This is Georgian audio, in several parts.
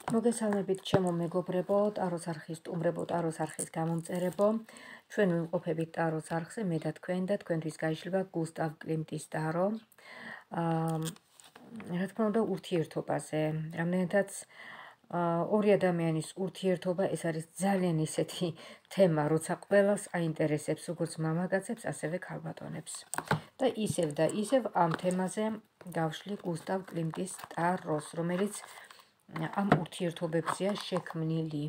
მოგესალმებით ჩემო მეგობრებო, ტაროს არხის სტუმრებო, ტაროს არხის გამომწერებო. ჩვენ ვიმყოფებით ტაროს არხზე, მე და თქვენთვის გაიშლება გუსტავ კლიმტის ტარო. რა თქმა უნდა, ურთიერთობაზე. რამდენადაც ორი ადამიანის ურთიერთობა, ეს არის ძალიან ისეთი თემა, როცა ყველას აინტერესებს, როგორც მამაკაცებს, ასევე ქალბატონებს. და ისევ ამ თემაზე გავშლი გუსტავ კლიმტის ტაროს, რომელიც ამ ურთიერთობებზეა შექმნილი.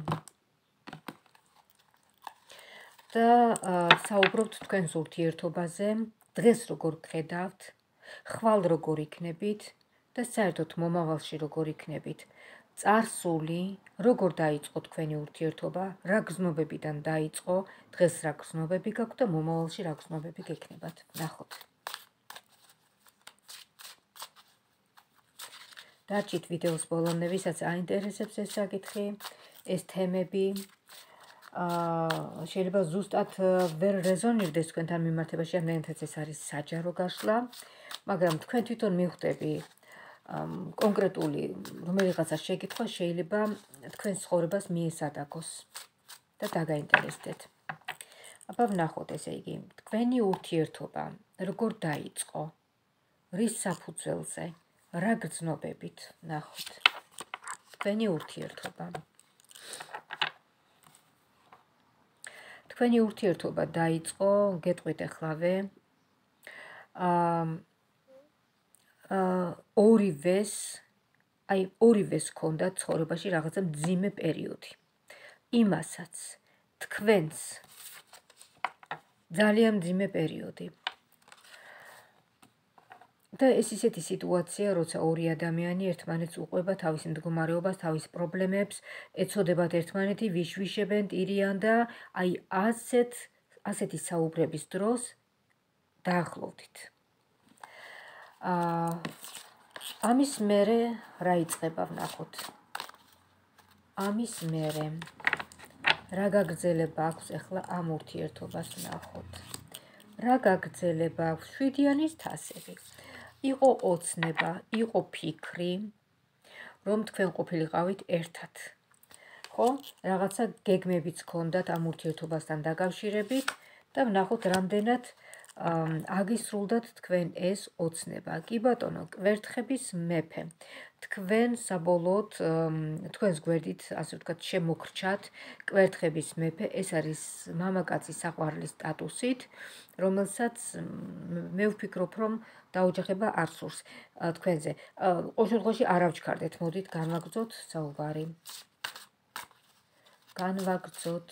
და საუბრობთ თქვენს ურთიერთობაზე, დღეს როგორ გხედავთ, ხვალ როგორ იქნებით და საერთოდ მომავალში როგორ იქნებით. წარსული, როგორ დაიწყო თქვენი ურთიერთობა, რა გზნობებიდან დაიწყო, დღეს რა გზნობები გაქვთ და მომავალში რა გზნობები გექნებათ. ნახოთ. დარჩით ვიდეოს ბოლომდე, ვისაც აინტერესებს ეს საკითხი, ეს თემები, შეიძლება ზუსტად ვერ რეზონირდეს თქვენთან მიმართებაში, რამდენადაც ეს არის საჯარო გაშლა, მაგრამ თქვენ თვითონ მიხვდები კონკრეტული რომელიღაცა შეკითხვა შეიძლება თქვენს ცხოვრებას მიესადაგოს და დაგაინტერესდეთ. აბა ვნახოთ, ესე იგი, თქვენი ურთიერთობა როგორ დაიწყო, რის საფუძველზე, რა გრძნობებით, ნახოთ. თქვენი ურთიერთობა. თქვენი ურთიერთობა დაიწყო, გეტყვით ახლავე, ორივეს ჰქონდათ ცხოვრებაში რაღაცა მძიმე პერიოდი. იმასაც თქვენს ძალიან მძიმე პერიოდი. და ეს ისეთი სიტუაცია, როცა ორი ადამიანი ერთმანეთს უყვება თავის მდგომარეობას, თავის პრობლემებს, ეცოდებათ ერთმანეთი, ვიშვიშებენ, ტირიან და აი ასეთი საუბრების დროს დაახლოვდით. ამის მერე რა იწყება, ვნახოთ. ამის მერე რა გაგრძელება აქვს ახლა ამ ურთიერთობას, ვნახოთ. რა გაგრძელება აქვს? შვიდიანის თასები. იყო ოცნება, იყო ფიქრი, რომ თქვენ ყოფილიყავით ერთად. ხო? რაღაცა გეგმებიც ჰქონდათ ამ ურთიერთობასთან დაკავშირებით და ვნახოთ რამდენად აგისრულდათ თქვენ ეს ოცნება. კი ბატონო, კვერთხების მეფე. თქვენ საბოლოოდ თქვენს გვერდით, ასე ვთქვათ, შემოგრჩათ კვერთხების მეფე, ეს არის მამაკაცის საყვარლის სტატუსით, რომელსაც მე ვფიქრობ, რომ დაოჯახება არ სურს თქვენზე. ყოველ შემთხვევაში არ ავჩქარდეთ, მოდით განვაგრძოთ საუბარი. განვაგრძოთ.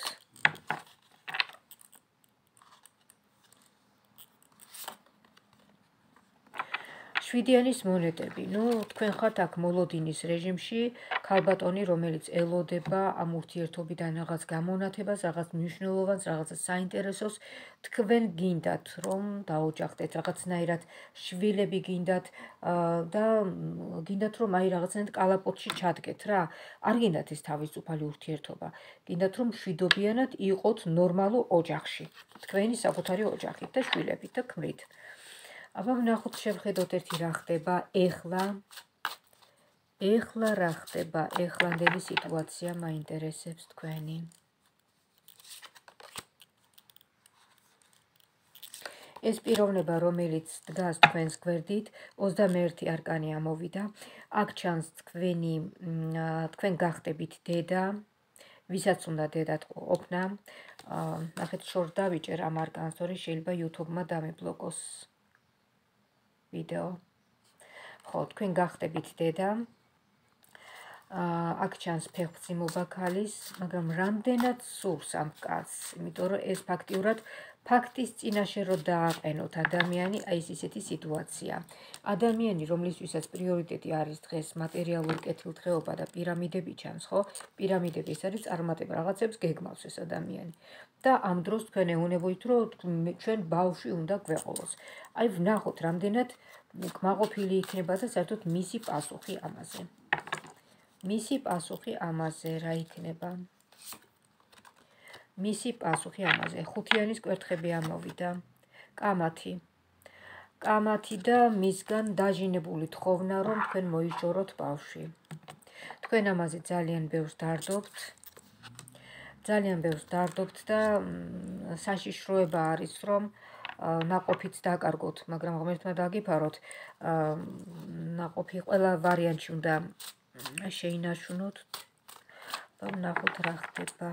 შვიდიანის მონეტები. თქვენ ხართ აქ მოლოდინის რეჟიმში, ქალბატონი, რომელიც ელოდება ამ ურთიერთობიდან რაღაც გამონათებას, რაღაც მნიშვნელოვანს, რაღაც საინტერესოს. თქვენ გინდათ, რომ დაოჯახდეთ, რაღაცნაირად შვილები გინდათ და გინდათ, რომ აი რაღაცნაირად კალაპოტში ჩადგეთ რა. არ გინდათ ეს თავისუფალი ურთიერთობა. გინდათ, რომ მშვიდობიანად იყოთ ნორმალურ ოჯახში. თქვენი საკუთარი ოჯახით და შვილებით და ქმრით. აბა ვნახოთ, შევხედოთ ერთი რა ხდება ეხლა. ეხლა რა ხდება? ეხლანდელი სიტუაცია მაინტერესებს თქვენი. ეს პიროვნება, რომელიც დგას თქვენს გვერდით, 21 არკანი ამოვიდა. აქ ჩანს თქვენ გახდებით დედა, ვისაც უნდა დედად ყოფნა. ნახეთ, შორს დავიჭერ ამ არკანს, თორე შეიძლება YouTube-მა დამიბლოკოს ვიდეო. ხო, თქვენ გახდებით დედა. აქ ჩანს ფეხმძიმობა ქალის, მაგრამ რამდენად სურს ამ კაცს, იმიტომ რომ ეს ფაქტიურად ფაქტის წინაშე რო დააყენოთ ადამიანი, აი ეს ისეთი სიტუაცია. ადამიანი, რომლისთვისაც პრიორიტეტი არის დღეს მატერიალური კეთილდღეობა და პირამიდები ჩანს, ხო? პირამიდები ეს არის წარმატება, რაღაცებს გეგმავს ეს ადამიანი. და ამ დროს თქვენ ეუნებოდით, რომ ჩვენ ბავშვი უნდა გვეყოლოს. აი ვნახოთ, რამდენად კმაყოფილი იქნება და საერთოდ მისი პასუხი ამაზე. მისი პასუხი ამაზე რა იქნება? მისი პასუხი ამაზე. ხუთიანის კვერთხები ამოვიდა. კამათი. კამათი და მისგან დაჟინებული თხოვნა, რომ თქვენ მოიჟოროთ ბავშვი. თქვენ ამაზე ძალიან ბევრს დარდობთ. ძალიან ბევრს დარდობთ და საშიშროება არის, რომ ნაყოფით დაკარგოთ, მაგრამ ღმერთმა დაგიფაროთ, ნაყოფი ყველა ვარიანტში უნდა შეინაშუნოთ. ვნახოთ რა ხდება.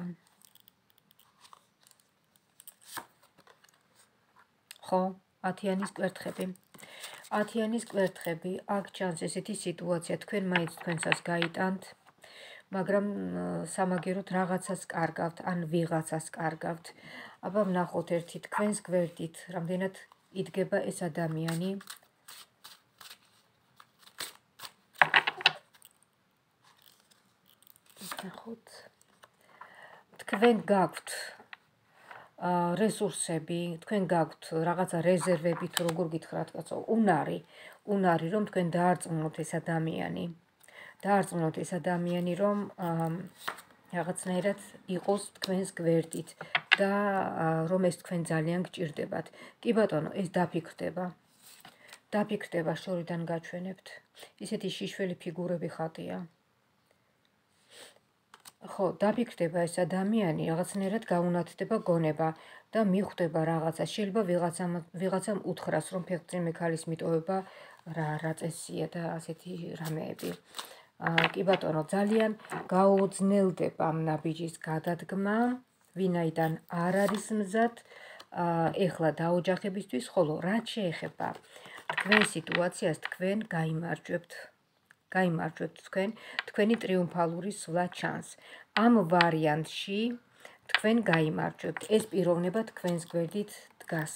ხო, 10-იანის კვერთხები. 10-იანის კვერთხები, აქ ჩანს ესეთი სიტუაცია, თქვენ მაინც თქვენსას გაიტანთ, მაგრამ სამაგეროთ რაღაცას კარგავთ, ან ვიღაცას კარგავთ. აბა ვნახოთ ერთი თქვენს გვერდით, რამდენად იდგება ეს ადამიანი. ვნახოთ. თქვენ გაქვთ რესურსები, თქვენ გაქვთ რაღაცა რეზერვები, თუ როგორ გითხრათ, კაცო, უნარი, რომ თქვენ დაარწმუნოთ ეს ადამიანი. დაარწმუნოთ ეს ადამიანი, რომ რაღაცნაირად იყოს თქვენს გვერდით და რომ ეს თქვენ ძალიან გჭირდებათ. კი ბატონო, ეს დაფიქრდება. დაფიქრდება, შორიდან გაჩვენებთ. ისეთი შიშველი ფიგურები ხატია. ხო, დაფიქრდება ეს ადამიანი, რაღაცნაირად გაუნათდება გონება და მიხვდება რაღაცა. შეიძლება ვიღაცამ უთხრას, რომ ფეხბურთი ქალის მიტოვება რა წესია და ასეთი რამეები. კი ბატონო, ძალიან გაუძნელდება ამ ნაბიჯის გადადგმა, ვინაიდან არ არის მზად ეხლა დაოჯახებისთვის, ხოლო რაც შეეხება თქვენ სიტუაციას, თქვენ გაიმარჯვებთ. გაიმარჯვებთ თქვენი ტრიუმფალური სვლა ჩანს. ამ ვარიანტში თქვენ გაიმარჯვებთ. ეს პიროვნება თქვენს გვერდით დგას.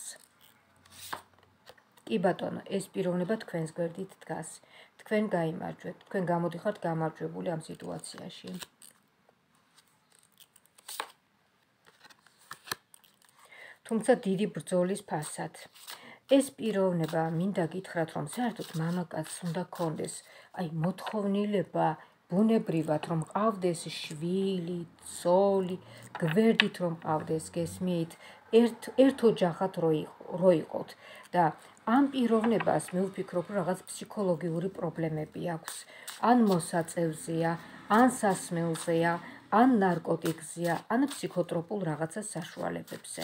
კი ბატონო, ეს პიროვნება თქვენს გვერდით დგას. თქვენ გაიმარჯვებთ. თქვენ გამოდიხართ გამარჯვებული ამ სიტუაციაში. თუმცა დიდი ბრძოლის ფასად. ეს პიროვნება მინდა გითხრათ, რომ საერთოდ მამაკაცს უნდა ქონდეს აი მოთხოვნილება ბუნებრივად, რომ ყავდეს შვილი, ცოლი, გვერდით რომ ყავდეს, გესმით, ერთ ოჯახად რო იყოთ და ამ პიროვნებას მე ვფიქრობ, რომ რაღაც ფსიქოლოგიური პრობლემები აქვს. ან მოსაწევზეა, ან სასმელზეა, ან ნარკოტიკზეა, ან ფსიქოტროპულ რაღაცა საშუალებებზე.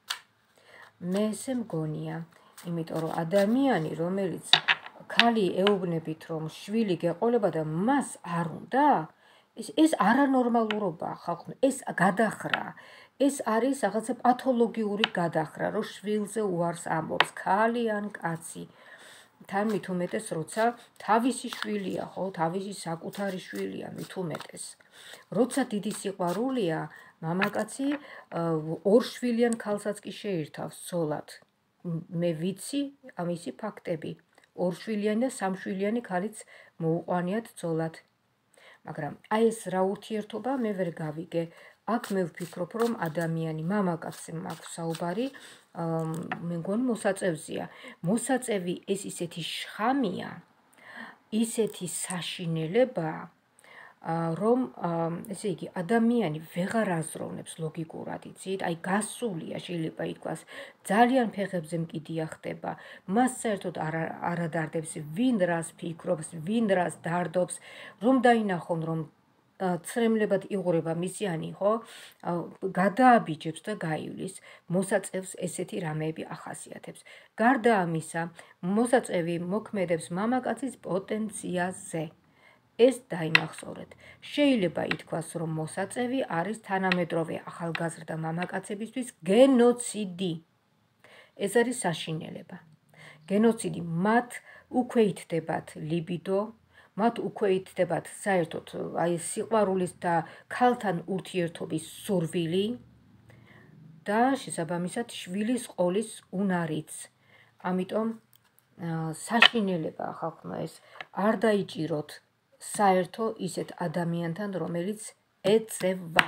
მე ესე მგონია, იმიტომ რომ ადამიანი, რომელიც ქალი ეუბნებით, რომ შვილი გეყოლება და მას არ უნდა, ეს არანორმალურობაა ხალხო, ეს გადახრა, ეს არის რაღაცა პათოლოგიური გადახრა, რომ შვილზე უარს ამბობს, ქალი ან კაცი. თან მით უმეტეს, როცა თავისი შვილია, ხო, თავისი საკუთარი შვილია, მით უმეტეს. როცა დიდი სიყვარულია, მამაკაცი ორშვილიან ქალსაც კი შეირთავს ცოლად. მე ვიცი ამისი ფაქტები. ორშვილიანი და სამშვილიანი ქალიც მოუყვანიათ ცოლად. მაგრამ აი ეს რა ურთიერთობა მე ვერ გავიგე. აქ მე ვფიქრობ, რომ ადამიანი, მამაკაცზე მაქვს საუბარი, მე მგონი მოსაწევზია. მოსაწევი ეს ისეთი შხამია, ისეთი საშინელება, რომ ესე იგი ადამიანი ვეღარ აზროვნებს ლოგიკურად, იცით? აი გასულია, შეიძლება ითქვას, ძალიან ფეხებზე მკიდია ხდება. მას საერთოდ არ ადარდებს, ვინ რას ფიქრობს, ვინ რას დარდობს, რომ დაინახონ, რომ ცრემლებად იღურება მისიანი, ხო? გადააბიჯებს და გაივლის. მოსაწევს ესეთი რამეები ახასიათებს. გარდა ამისა, მოსაწევი მოქმედებს მამაკაცის პოტენციაზე. ეს დაიმახსოვრეთ. შეიძლება ითქვას, რომ მოსაწევი არის თანამედროვე ახალგაზრდა მამაკაცებისთვის გენოციდი. ეს არის საშინელება. გენოციდი, მათ უკვე ითდებათ ლიბიდო, მათ უკვე ითდებათ საერთოდ აი სიყვარულის და ქალთან ურთიერთობის სურვილი და შესაბამისად შვილის ყოლის უნარიც. ამიტომ საშინელება ხალხმა ეს არ დაიჭიროთ საერთო ისეთ ადამიანთან, რომელიც ეწევა.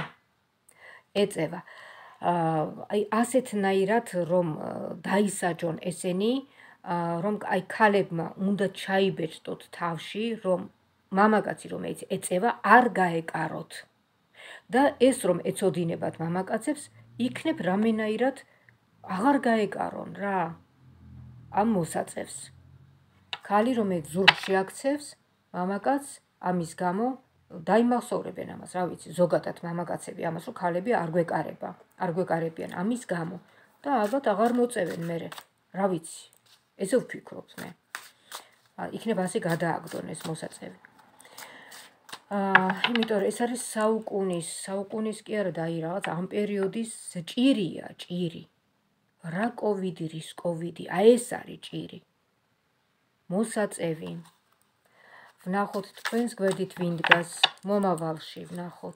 აი ასეთნაირად რომ დაისაჯონ ესენი, რომ აი ქალებმა უნდა ჩაიბეჭდოთ თავში, რომ მამაკაცი რომელიც ეწევა არ გაეკაროთ. და ეს რომ ეწოდინებათ მამაკაცებს, იქნებ რამენაირად აღარ გაეკარონ რა. ამ მოსაწევს. ქალი რომელიც ზურგს შეაქცევს, მამაკაც ამის გამო დაიმახსოვრებენ ამას, რა ვიცი, ზოგადად მამაკაცები ამას, რომ ქალები არ გვეკარებიან ამის გამო და ალბათ აღარ მოწევენ მერე, რა ვიცი, ესე ვფიქრობ მე. იქნება ასე გადააგდონ ეს მოსაწევი. იმიტომ რომ ეს არის საუკუნის კი არა და რაღაც ამ პერიოდის ჭირი. რა კოვიდი, რის კოვიდი, ეს არის ჭირი. მოსაწევი. ვნახოთ თქვენს გვერდით ვინ დგას მომავალში, ვნახოთ.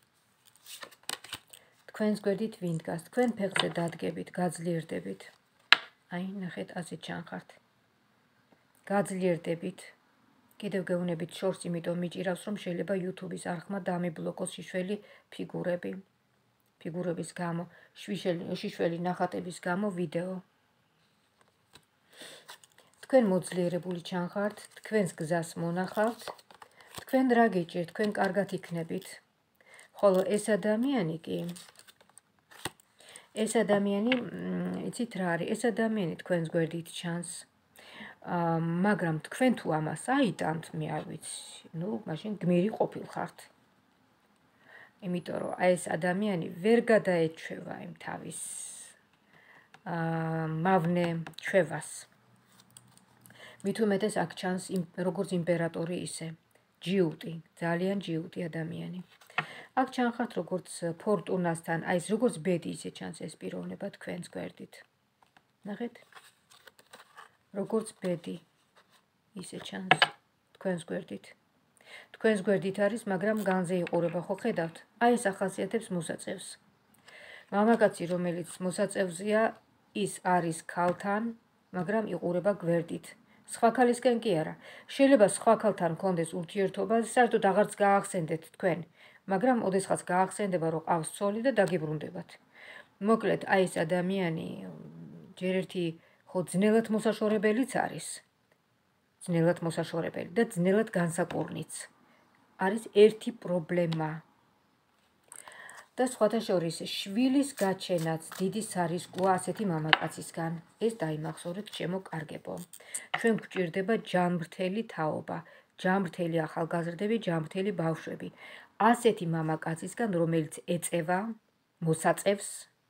თქვენს გვერდით ვინ დგას, თქვენ ფეხზე დადგებით, გაძლიერდებით. აი, ნახეთ, ასე ჩანხართ. გაძლიერდებით. კიდევ გეუბნებით შორს, იმიტომ მიჭირავს, რომ შეიძლება YouTube-ის არხმა დამიბლოკოს შიშველი ფიგურების გამო, შიშველი ნახატების გამო ვიდეო. თქვენ მოძლიერებული ჩანხართ, თქვენს გზას მონახავთ, თქვენ რა გიჭირთ, თქვენ კარგად იქნებით. ხოლო ეს ადამიანი, იცით რა არის, ეს ადამიანი თქვენს გვერდით ჩანს. მაგრამ თქვენ თუ ამას აიტანთ, მე არ ვიცი, მაშინ გმირი ყოფილხართ. იმიტომ რომ ეს ადამიანი ვერ გადაეჩვევა იმ თავის მავნე ჩვევას. მით უმეტეს აქ ჩანს როგორც იმპერატორი ისე ჯიუტი, ძალიან ჯიუტი ადამიანი. აქ ჩანხართ როგორც ფორტუნასთან, აი ეს როგორც ბედი ისე ჩანს ეს პიროვნება თქვენს გვერდით. ნახეთ? როგორც ბედი ისე ჩანს თქვენს გვერდით. თქვენს გვერდით არის, მაგრამ განზე იყურება, ხო ხედავთ? აი ეს ახასიათებს მოსაწევს. მამაკაცი, რომელიც მოსაწევზია, ის არის ქალთან, მაგრამ იყურება გვერდით. სხვა ქალისკენ კი არა. შეიძლება სხვა ქალთან გქონდეს ურთიერთობა, საერთოდ აღარც გაახსენდეთ თქვენ, მაგრამ ოდესღაც გაახსენდება, რომ ყავს ცოლი და დაგიბრუნდებათ. მოკლედ, აი ეს ადამიანი ჯერ ერთი ხო ძნელად მოსაშორებელიც არის. ძნელად მოსაშორებელი და ძნელად განსაკურნიც. არის ერთი პრობლემა. და სხვათა შორის შვილის გაჩენაც დიდი სარისკოა ასეთი მამაკაცისგან. ეს დაიმახსოვრეთ, ჩემო კარგებო. ჩვენ გვჭირდება ჯანმრთელი თაობა, ჯანმრთელი ახალგაზრდები, ჯანმრთელი ბავშვები. ასეთი მამაკაცისგან, რომელიც ეწევა, მოსაწევს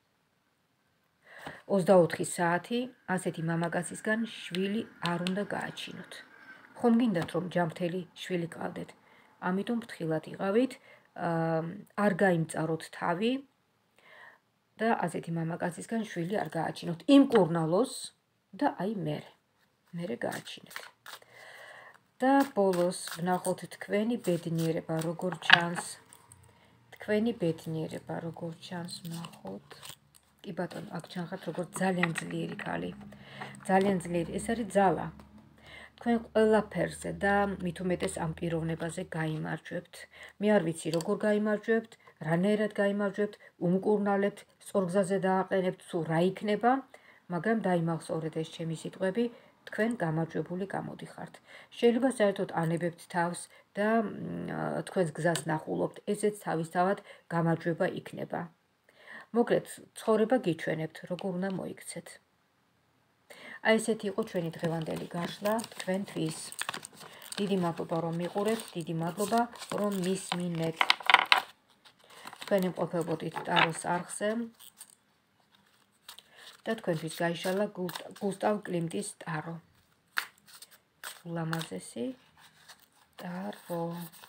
24 საათი, ასეთი მამაკაცისგან შვილი არ უნდა გააჩინოთ. ხომ გინდათ, რომ ჯანმრთელი შვილი გყავდეთ? ამიტომ ფრთხილად იყავით, არ გაიმწაროთ თავი და ასეთი მამაკაცისგან შვილი არ გააჩინოთ. იმკურნალოს და აი მერე გააჩინეთ. და ბოლოს ვნახოთ თქვენი ბედნიერება როგორ ჩანს. თქვენი ბედნიერება როგორ ჩანს, ვნახოთ. კი ბატონო, აქ ჩანხართ როგორც ძალიან ძლიერი ქალი. ძალიან ძლიერი, ეს არის ძალა. თქვენ ყველაფერზე და მით უმეტეს ამ პიროვნებაზე გაიმარჯვებთ. მე არ ვიცი როგორ გაიმარჯვებთ, რანაირად გაიმარჯვებთ, უმკურნალებთ, სწორგზაზე დააყენებთ, თუ რა იქნება, მაგრამ დაიმახსოვრეთ ეს ჩემი სიტყვები, თქვენ გამარჯვებული გამოდიხართ. შეიძლება საერთოდ ანებებთ თავს და თქვენს გზას ნახულობთ, ესეც თავისთავად გამარჯვება იქნება. მოკლედ, ცხოვრება გიჩვენებთ, როგორ უნდა მოიქცეთ. აი ესეთი იყო ჩვენი დღევანდელი გაშლა თქვენთვის. დიდი მადლობა რომ მიყურებთ, დიდი მადლობა რომ მისმინეთ. თქვენ იმყოფებოდით ტაროს არხზე და თქვენთვის გაიშალა გუსტავ კლიმტის ტარო. ულამაზესი ტარო.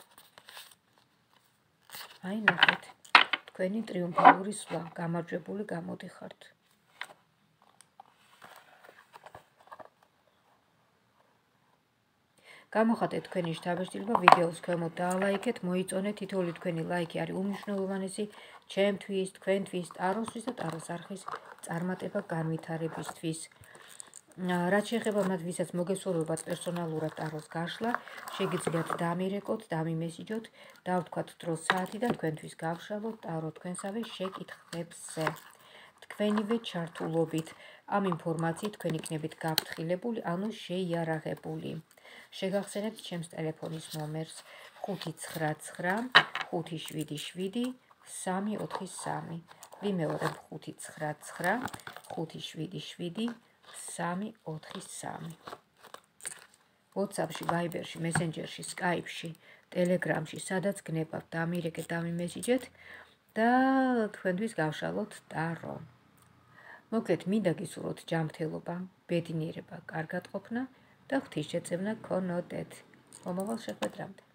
აი ნახეთ, თქვენი ტრიუმფალური სვლა, გამარჯვებული გამოდიხართ. გამოხატეთ თქვენი შთაბეჭდილება, ვიდეოს ქვემოთ დაალაიქეთ, მოიწონეთ, თითოეული თქვენი ლაიქი არის უმნიშვნელოვანესი ჩემთვის, თქვენთვის, ტაროსთვის და ტაროს არხის წარმატება განვითარებისთვის. რაც შეეხება მათ, ვისაც მოგესურვებათ პერსონალურად ტაროს გაშლა, შეგიძლიათ დამირეკოთ, დამიმესიჯოთ, დავთქვათ დროს საათი და თქვენთვის გავშალოთ ტარო თქვენსავე შეკითხვებზე. თქვენივე ჩართულობით ამ ინფორმაციით თქვენ იქნებით გაფრთხილებული, ანუ შეიარაღებული. შეგახსენებთ ჩემს ტელეფონის ნომერს 599 577 343. ვიმეორებ 599 577 343. WhatsApp-ში, Viber-ში, Messenger-ში, Skype-ში ტელეგრამში, სადაც გნებავთ, დამირეკეთ, დამიმესიჯეთ და თქვენთვის გავშალოთ ტარო. მოკლედ, მინდა გისურვოთ ჯანმრთელობა, ბედნიერება, კარგად ყოფნა და ღვთისშეწევნა გქონოდეთ. მომავალ შეხვედრამდე.